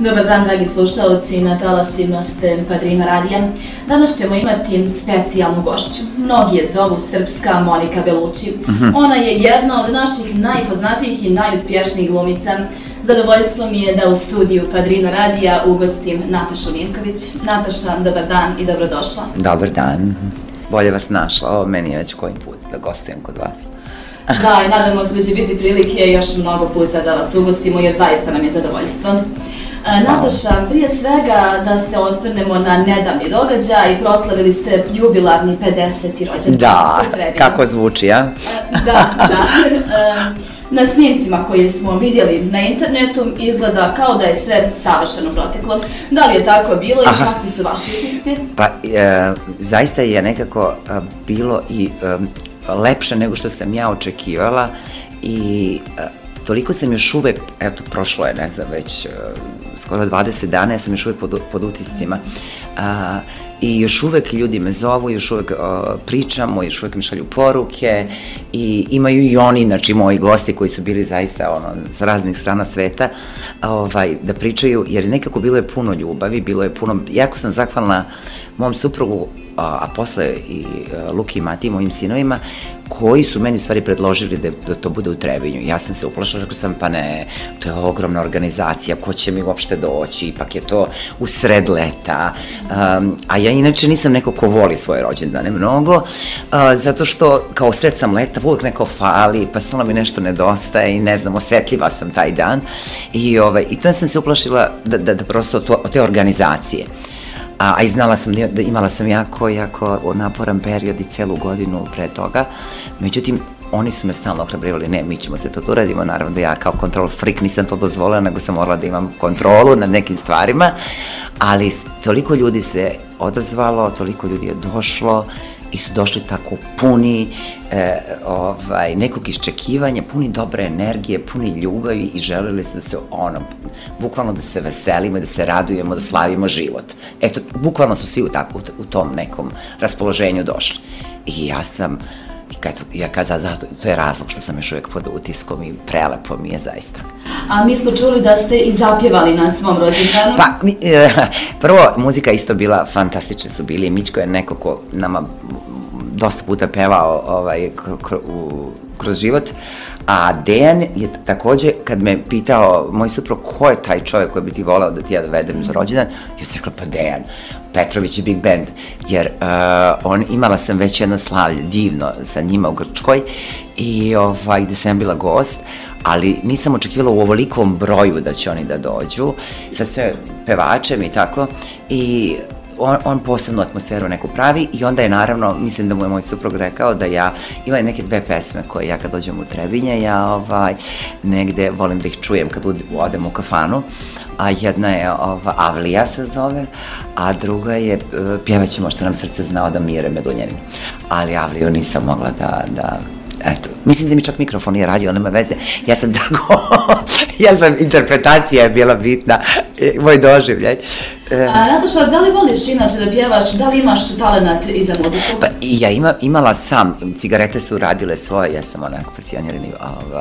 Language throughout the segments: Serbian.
Dobar dan, dragi slušalci, na talasima ste Padrina radija. Danas ćemo imati specijalnu gošću. Mnogi je zovu srpska Monika Belucci. Ona je jedna od naših najpoznatijih i najuspješnijih glumica. Zadovoljstvo mi je da u studiju Padrina radija ugostim Natašu Ninković. Nataša, dobar dan i dobrodošla. Dobar dan. Bolje vas našla. Ovo meni je već koji put da gostujem kod vas. Da, i nadamo se da će biti prilike još mnogo puta da vas ugostimo, jer zaista nam je zadovoljstvo. Nataša, prije svega da se osvrnemo na nedavni događaj, proslavili ste jubilarni 50. rođendan. Da, kako zvuči, ja? Da. Na snimcima koje smo vidjeli na internetu izgleda kao da je sve savršeno proteklo. Da li je tako bilo i kakvi su vaši utisci? Pa, zaista je nekako bilo i lepše nego što sam ja očekivala i toliko sam još uvek, eto, prošlo je, ne znam, već skoro 20 dana, ja sam još uvek pod utiscima. I još uvek ljudi me zovu, još uvek pričamo, još uvek mi šalju poruke i imaju i oni, znači moji gosti koji su bili zaista sa raznih strana sveta, da pričaju, jer nekako bilo je puno ljubavi, bilo je puno, jako sam zahvalna mom suprugu, a posle i Luki i Matiji, mojim sinovima, koji su meni u stvari predložili da to bude u Trebinju. Ja sam se uplašila, rekla sam, pa ne, to je ogromna organizacija, ko će mi uopšte doći, ipak je to u sred leta, a ja inače nisam neko ko voli svoje rođendane mnogo, zato što kao sred sam leta, uvijek neko fali, pa stalno mi nešto nedostaje i ne znam, osetljiva sam taj dan i to sam se uplašila da prosto od te organizacije. A i znala sam da imala sam jako naporan period i celu godinu pre toga. Međutim, oni su me stalno ohrabrivali, ne, mi ćemo se to uradimo, naravno da ja kao control freak nisam to dozvolila, nego sam morala da imam kontrolu nad nekim stvarima, ali toliko ljudi se odazvalo, toliko ljudi je došlo i su došli tako puni nekog iščekivanja, puni dobre energije, puni ljubavi i želeli su da se bukvalno da se veselimo, da se radujemo, da slavimo život. Eto, bukvalno su svi u tom nekom raspoloženju došli. I ja sam, to je razlog što sam još uvijek pod utiskom i prelepo mi je zaista. A mi smo čuli da ste i zapjevali na svom rođendanu. Pa, prvo, muzika isto bila, fantastični su bili. Mićko je neko ko nama dosta puta pevao kroz život, a Dejan je takođe, kad me pitao moj suprug ko je taj čovjek koji bi ti voleo da ti ja dovedem za rođendan, ja sam rekla pa Dejan Petrović i Big Band, jer imala sam već jedno slavlje divno sa njima u Grčkoj i gde sam bila gost, ali nisam očekivala u ovolikom broju da će oni da dođu sa sve pevačem i tako, i on posebnu atmosferu neku pravi i onda je naravno, mislim da mu je moj suprug rekao da ja, ima neke dve pesme koje ja kad dođem u Trebinje, ja negde volim da ih čujem kad odem u kafanu, a jedna je Avlija se zove, a druga je Pjevaćemo što nam srce zna od Mire Medunjanin, ali Avliju nisam mogla da eto, mislim da mi čak mikrofon nije radio, nema veze, ja sam tako, interpretacija je bila bitna, moj doživljaj. Nataša, da li voliš inače da pjevaš, da li imaš talenat i za muziku? Pa ja imala sam, cigarete su radile svoje, ja sam onako pasionirani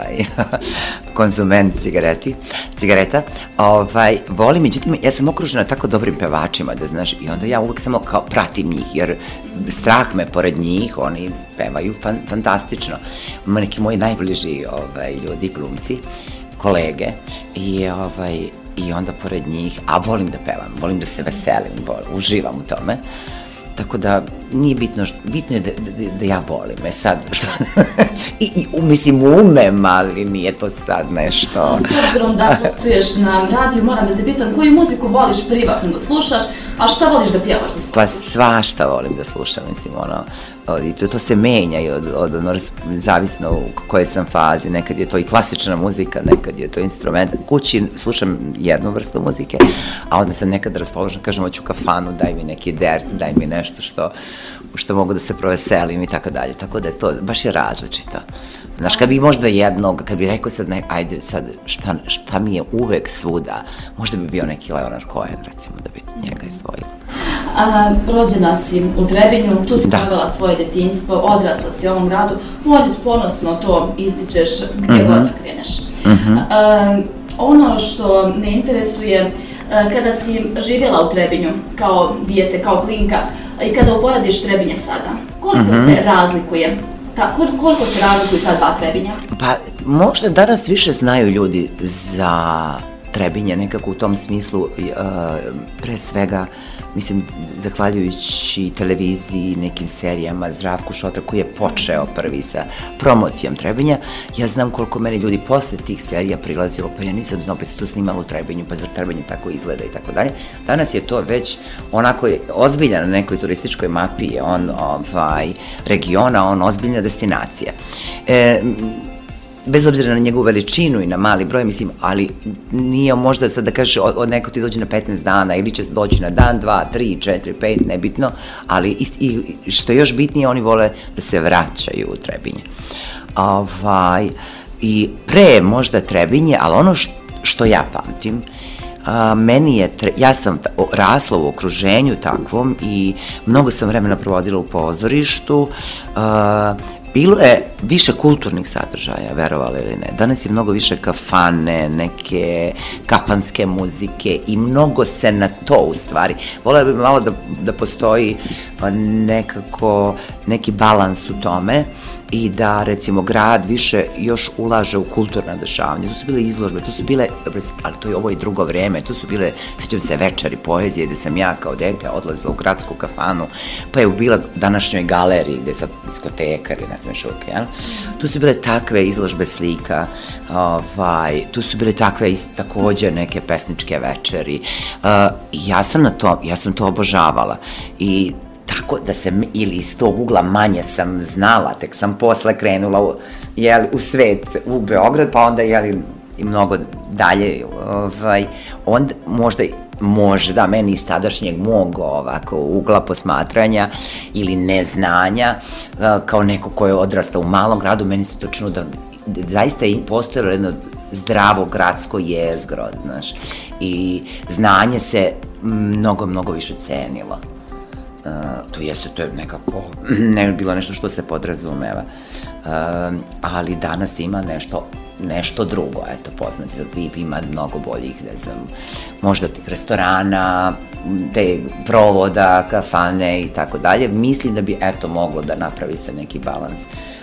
konzument cigareta, volim, međutim, ja sam okružena tako dobrim pevačima, da znaš, i onda ja uvek samo kao pratim njih, jer strah me pored njih, oni pevaju fantastično. Ima neki moji najbliži ljudi, glumci, kolege, i onda pored njih, a volim da pevam, volim da se veselim, uživam u tome, tako da nije bitno, bitno je da ja volim, sad, mislim umem, ali nije to sad nešto. S obzirom da gostuješ na radiju, moram da te pitam, koju muziku voliš privatno da slušaš, a šta voliš da pjevaš za sve? Pa svašta volim da slušam, mislim, to se menja i zavisno u kojoj sam fazi, nekad je to i klasična muzika, nekad je to instrument, kući slušam jednu vrstu muzike, a onda sam nekad raspoložena, kažem, hoću kafanu, daj mi neki dert, daj mi nešto što mogu da se proveselim i tako dalje, tako da je to, baš je različito. Znaš, kad bi možda jednog, kad bi rekao sad, ajde sad, šta mi je uvek svuda, možda bi bio neki Leonard Cohen, recimo, da bi njega izdvojila. Rođena si u Trebinju, tu si provela svoje detinjstvo, odrasla si u ovom gradu, ponosno to ističeš gdje god da kreneš. Ono što me interesuje, Kada si živjela u Trebinju kao dijete, kao klinka, i kada uporediš Trebinje sada, koliko se razlikuje? Koliko se razlikuju ta dva Trebinja? Pa možda danas više znaju ljudi za Trebinje, nekako u tom smislu, pre svega, mislim, zahvaljujući televiziji, nekim serijama, Zdravku Šotra koji je počeo prvi sa promocijom Trebinja, ja znam koliko meni ljudi posle tih serija prilazilo, pa ja nisam znao, pa se to snimalo u Trebinju, pa zar Trebinje tako izgleda i tako dalje. Danas je to već onako ozbiljan na nekoj turističkoj mapi, je on regiona, on ozbiljna destinacija. Bez obzira na njegovu veličinu i na mali broj, mislim, ali nije možda sad da kažeš od neko ti dođe na 15 dana ili će doći na dan, 2, 3, 4, 5, nebitno, ali što je još bitnije, oni vole da se vraćaju u Trebinje. I pre možda Trebinje, ali ono što ja pamtim, ja sam rasla u okruženju takvom i mnogo sam vremena provodila u pozorištu. Bilo je više kulturnih sadržaja, verovali ili ne. Danas je mnogo više kafane, neke kafanske muzike i mnogo se na to u stvari. Volela bih malo da postoji nekako neki balans u tome i da, recimo, grad više još ulaže u kulturna dešavanja. To su bile izložbe, to su bile, ali to je ovo i drugo vreme, to su bile, sjećam se, večeri poezije gde sam ja kao dete odlazila u gradsku kafanu, pa je bila današnjoj galeriji gde je sad diskoteka ili ne znam šuke, jel? Tu su bile takve izložbe slika, tu su bile takve takođe neke pesničke večeri. Ja sam to obožavala i tako da sam, ili iz tog ugla manje sam znala, tek sam posle krenula u svet, u Beograd, pa onda i mnogo dalje, onda možda meni iz tadašnjeg mog ovako ugla posmatranja ili neznanja, kao neko ko je odrastao u malom gradu, meni se to činilo da zaista je postojalo jedno zdravo gradsko jezgro, znaš, i znanje se mnogo više cenilo. To je nekako, ne bilo nešto što se podrazumeva, ali danas ima nešto drugo, eto, poznati, VIP ima mnogo boljih, ne znam, možda tih restorana, te provoda, kafane i tako dalje. Mislim da bi, eto, moglo da napravi se neki balans,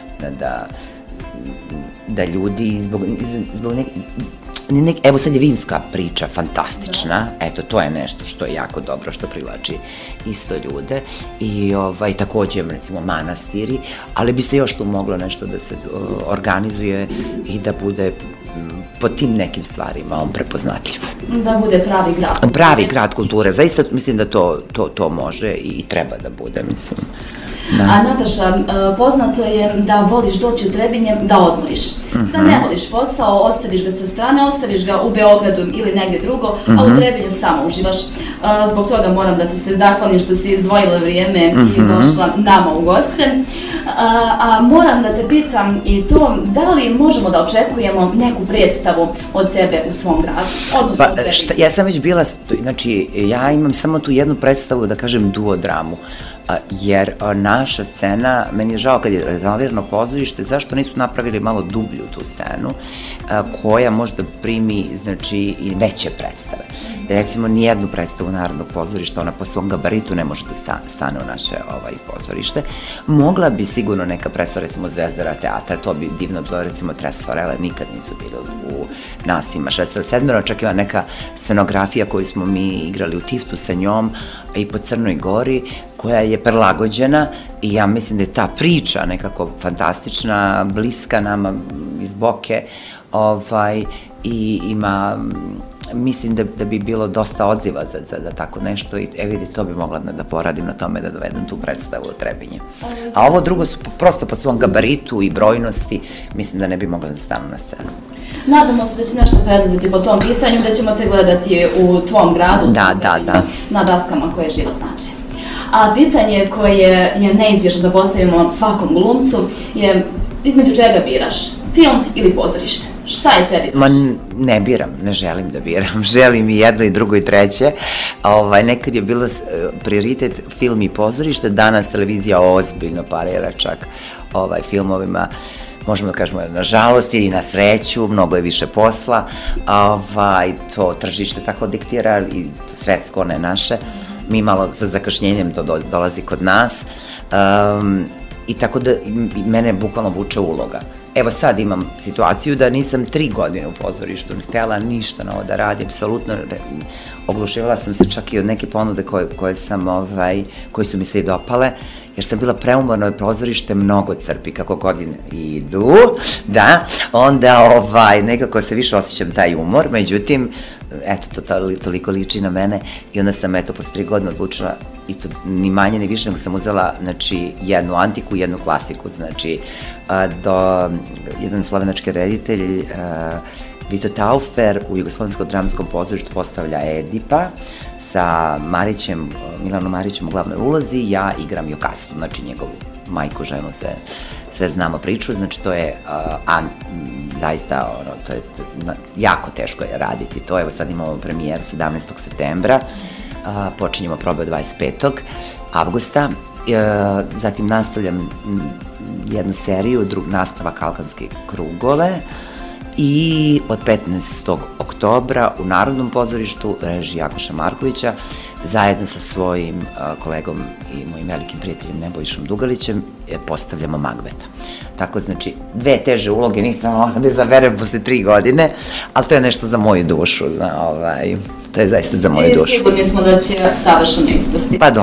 da ljudi zbog evo sad je vinska priča fantastična, eto to je nešto što je jako dobro, što privlači isto ljude i takođe recimo manastiri, ali bi se još tu moglo nešto da se organizuje i da bude po tim nekim stvarima on prepoznatljiv. Da bude pravi grad kulture. Pravi grad kulture, zaista mislim da to može i treba da bude, mislim. A Nataša, poznato je da voliš doći u Trebinje da odmoriš, da ne voliš posao, ostaviš ga sa strane, ostaviš ga u Beogradu ili negde drugo, a u Trebinju samo uživaš. Zbog toga moram da ti se zahvalim što si izdvojila vrijeme i došla nama u goste. A moram da te pitam i to, da li možemo da očekujemo neku predstavu od tebe u svom gradu, odnosno u Trebinju? Ja sam već bila, znači ja imam samo tu jednu predstavu, da kažem duodramu, jer naša scena, meni je žao kad je renovirano pozorište, zašto nisu napravili malo dublju tu scenu, koja možda primi, znači, i veće predstave. Recimo, nijednu predstavu Narodnog pozorišta, ona po svom gabaritu ne može da stane u naše pozorište. Mogla bi sigurno neka predstava, recimo Zvezdara teatra, to bi divno bilo, recimo Tres Forele, nikad nisu bili u nas, ima 607, čak ima neka scenografija koju smo mi igrali u Tiftu sa njom i po Crnoj Gori, koja je prilagođena i ja mislim da je ta priča nekako fantastična, bliska nama iz Boke i ima, mislim da bi bilo dosta odziva za tako nešto i vidi, to bi mogla da poradim na tome da dovedem tu predstavu u Trebinje. A ovo drugo su prosto po svom gabaritu i brojnosti, mislim da ne bi mogla da stanu na scenu. Nadamo se da će nešto preduzeti po tom pitanju, da ćemo te gledati u tvom gradu, na daskama koje živo znači. A pitanje koje je neizbježno da postavimo svakom glumcu je između čega biraš, film ili pozorište? Šta je tebi? Ma ne biram, ne želim da biram, želim i jedno i drugo i treće. Nekad je bilo prioritet film i pozorište, danas televizija ozbiljno parira čak filmovima. možemo da kažemo, nažalost ili na sreću, mnogo je više posla, to tržište tako diktira i svetsko, ne naše, mi malo sa zakašnjenjem to dolazi kod nas, i tako da mene bukvalno vuče uloga. Evo sad imam situaciju da nisam 3 godine u pozorištu, ne htjela ništa novo da radim, apsolutno oglušivala sam se čak i od neke ponude koje su mi se i dopale, jer sam bila preumorna, pozorište mnogo crpi kako godine idu, da, onda nekako se više osjećam taj umor, međutim, eto, to toliko liči na mene i onda sam, eto, posle 3 godine odlučila, i to ni manje ni više, nego sam uzela, znači, jednu antiku i jednu klasiku, znači, jedan slovenački reditelj, Vito Taufer, u Jugoslovenskom dramskom pozorištu postavlja Edipa sa Milanom Marićem u glavnoj ulozi, ja igram Jokastu, znači njegovu majku, ženu, sve znamo priču, znači to je zaista, to je jako teško je raditi to, evo sad imamo premijeru 17. septembra, počinjemo probe od 25. avgusta, zatim nastavljam jednu seriju, nastavak Alkanske krugove, i od 15. oktobra u Narodnom pozorištu, režiji Jakoša Markovića, zajedno sa svojim kolegom i mojim velikim prijateljem Nebojšom Dugalićem postavljamo Magbeta. Tako, znači, 2 teže uloge nisam mogla da izaberem posle 3 godine, ali to je nešto za moju dušu, to je zaista za moju dušu. Sigurni smo da će savršeno ispasti. Pa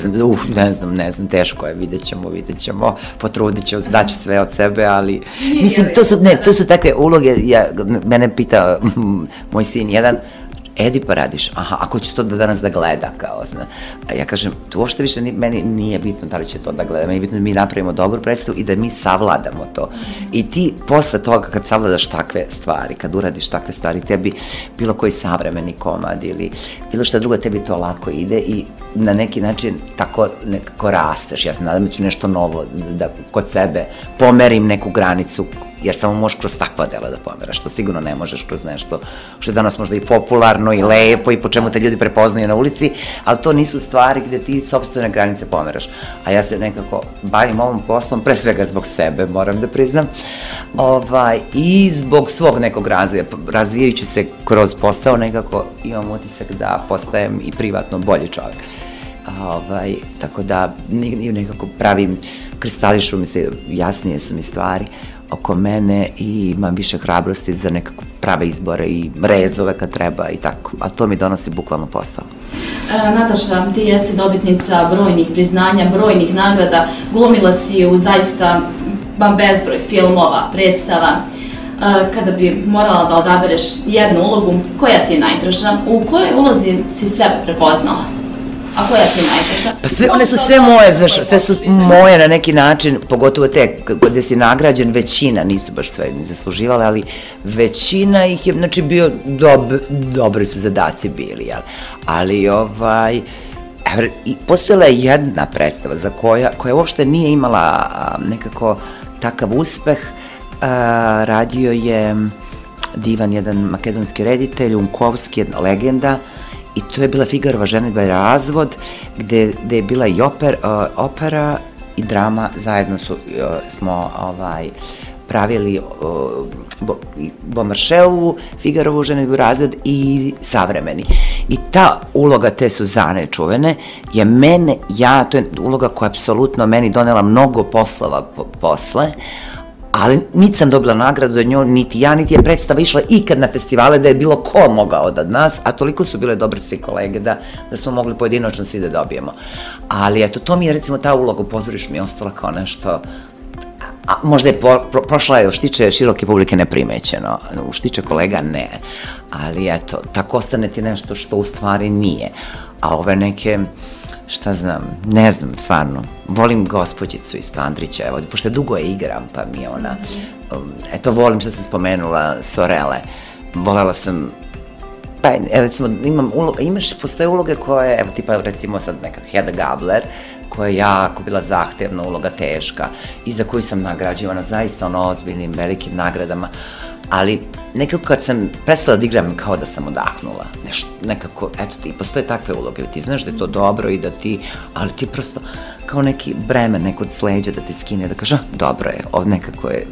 ne znam, teško je, vidjet ćemo, potrudit ću, daću sve od sebe, ali, mislim, to su takve uloge, mene pita moj sin jedan, Edipa radiš, aha, ako će to danas da gleda, kao, zna. Ja kažem, to uopšte više meni nije bitno da li će to da gleda, meni je bitno da mi napravimo dobru predstavu i da mi savladamo to. I ti posle toga kad savladaš takve stvari, kad uradiš takve stvari, tebi bilo koji savremeni komad ili bilo šta drugo, tebi to lako ide i na neki način tako nekako rasteš. Ja se nadam da ću nešto novo, da kod sebe pomerim neku granicu, jer samo možeš kroz takva dela da pomeraš, to sigurno ne možeš kroz nešto što je danas možda i popularno i lepo i po čemu te ljudi prepoznaju na ulici, ali to nisu stvari gde ti sopstvene granice pomeraš. A ja se nekako bavim ovom poslom, pre svega zbog sebe, moram da priznam, i zbog svog nekog razvoja. Razvijajući se kroz posao, nekako imam utisak da postajem i privatno bolji čovjek. Tako da nekako pravim, kristališu mi se, jasnije su mi stvari oko mene i imam više hrabrosti za nekako prave izbore i rezove kad treba i tako, a to mi donosi bukvalno posao. Nataša, ti jesi dobitnica brojnih priznanja, brojnih nagrada, glumila si u zaista bezbroj filmova, predstava. Kada bi morala da odabereš jednu ulogu, koja ti je najdraža? U kojoj ulozi si sebe prepoznala? A koja ti je najdraža? Pa one su sve moje, sve su moje na neki način, pogotovo te gde si nagrađen, većina, nisu baš sve ni zasluživale, ali većina ih je, znači, bio, dobri su zadaci bili, jel? Ali, postojala je jedna predstava za koja uopšte nije imala nekako takav uspeh, radio je divan jedan makedonski reditelj, Unkovski, jedna legenda, i to je bila Figarova ženidba i razvod, gde je bila i opera i drama, zajedno smo pravili Beaumarchais'ovu, Figarovu ženidbu i razvod i savremeni. I ta uloga te Suzane čuvene je to je uloga koja je apsolutno meni donela mnogo poslova posle, ali niti sam dobila nagradu za nju, niti ja, niti je predstava išla ikad na festivale da je bilo ko mogao od nas, a toliko su bile dobre svi kolege da smo mogli pojedinačno svi da dobijemo. Ali eto, to mi je, recimo, ta uloga u pozorištu mi je ostala kao nešto, možda je prošla je, što tiče široke publike, neprimećeno, što tiče kolega ne, ali eto, tako ostane ti nešto što u stvari nije, a ove neke, šta znam, ne znam, stvarno, volim gospođicu isto Andrića, evo, pošto dugo je igram, pa mi je ona, eto, volim što sam spomenula Sorele, volela sam, pa, evo, recimo, postoje uloge koje, evo, tipa, recimo, sad neka Hedda Gabler, koja je jako bila zahtevna uloga, teška, i za koju sam nagrađivana zaista ozbiljnim, velikim nagradama, ali nekako kad sam prestala da igram, kao da sam odahnula, nekako, eto ti, postoje takve uloge, ti znaš da je to dobro i da ti, ali ti prosto kao neki bremen, neko od sleđa da te skine, da kaže, dobro je, nekako je,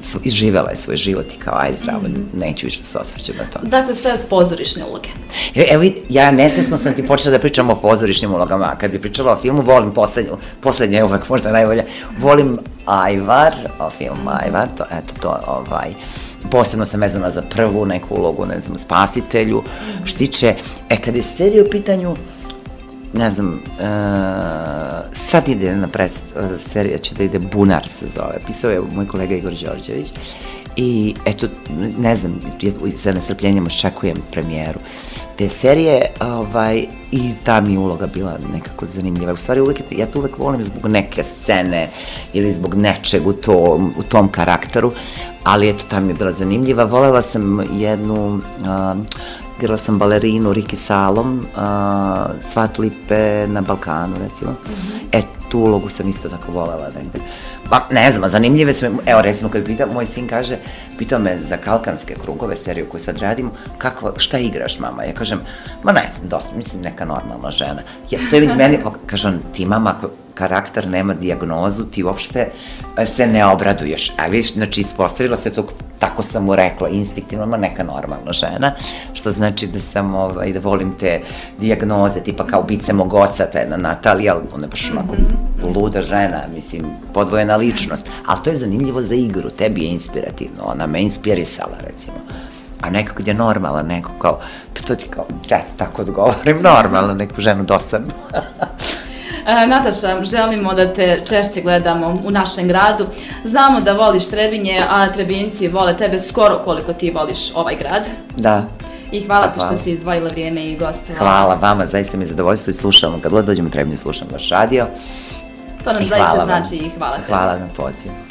izživela je svoj život i kao, aj zdravo, neću više da se osvrćem na to. Dakle, sve pozorišne uloge. Evo, ja nesvesno sam ti počela da pričam o pozorišnim ulogama. Kad bi pričala o filmu, volim poslednja je uvek možda najbolja, volim Ajvar, film Ajvar, posebno sam vezana za prvu neku ulogu, ne znam, Spasitelju, Štiće. Kad je serija u pitanju, ne znam, sad ide na serija, će da ide Bunar se zove, pisao je moj kolega Igor Đorđević i eto, ne znam, sa nestrpljenjem očekujem premijeru te serije i ta mi uloga bila nekako zanimljiva. U stvari, ja to uvek volim zbog neke scene ili zbog nečeg u tom karakteru, ali eto, ta mi je bila zanimljiva. Volela sam jednu, igrala sam balerinu Riki Salom, Cvat Lipe na Balkanu, recimo. Tu ulogu sam isto tako volela negde. Pa, ne znam, zanimljive su me, evo recimo kad bi moj sin kaže, pitao me za Kalkanske krugove, seriju koju sad radimo, šta igraš mama? Ja kažem, ma ne znam, dosta, mislim neka normalna žena. To je iz meni, kaže on, ti mama, ako karakter nema dijagnozu, ti uopšte se ne obraduješ. A vidiš, znači ispostavila se to, tako sam mu rekla, instinktivno, ma neka normalna žena, što znači da sam, da volim te dijagnoze, tipa kao ubice mog oca, ta jedna Natalija, ona je baš onako luda žena, mislim, podvojena ličnost, ali to je zanimljivo za igru, tebi je inspirativno, ona me inspirisala, recimo. A neko kad je normalna, neko kao, to ti kao, tako odgovorim, normalna, neku ženu dosadnu. Nataša, želimo da te češće gledamo u našem gradu. Znamo da voliš Trebinje, a Trebinci vole tebe skoro koliko ti voliš ovaj grad. Da. I hvala ti što si izdvojila vrijeme i gostovala. Hvala vama, zaista mi je zadovoljstvo i slušamo. Kad god dođemo u Trebinje, slušam vaš radio. To nam zaista znači i hvala tebi. Hvala na pozivu.